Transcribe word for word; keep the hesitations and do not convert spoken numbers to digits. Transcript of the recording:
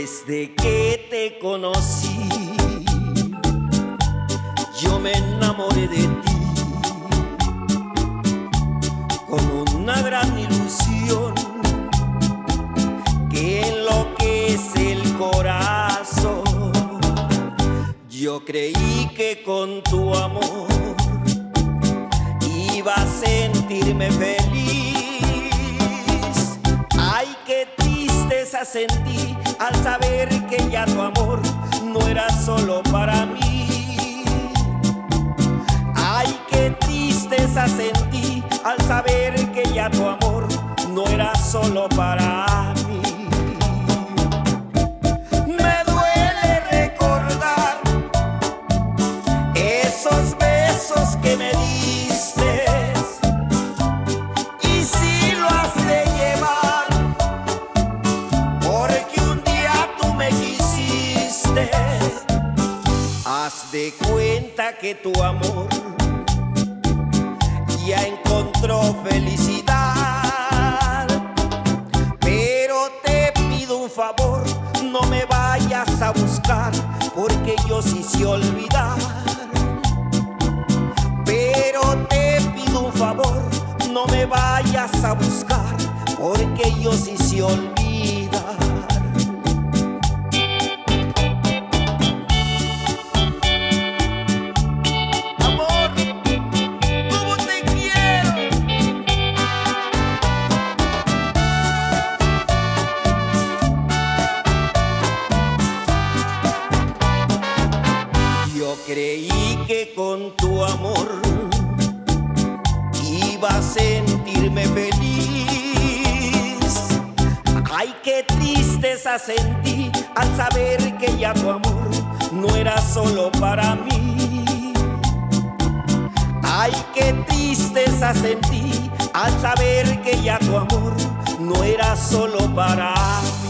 Desde que te conocí, yo me enamoré de ti con una gran ilusión que enloquece el corazón. Yo creí que con tu amor iba a sentirme feliz. Ay, qué tristeza sentí al saber que ya tu amor no era solo para mí. Ay, qué tristeza sentí al saber que ya tu amor no era solo para mí. Me duele recordar esos besos que me diste, y si lo has de llevar, porque un día tú me quisiste. Haz de cuenta que tu amor ya encontró felicidad, pero te pido un favor, no me vayas a buscar, porque yo sí sé olvidar. Pero te pido un favor, no me vayas a buscar, porque yo sí sé olvidar. Yo creí que con tu amor iba a sentirme feliz. Ay, qué tristeza sentí al saber que ya tu amor no era solo para mí. Ay, qué tristeza sentí al saber que ya tu amor no era solo para mí.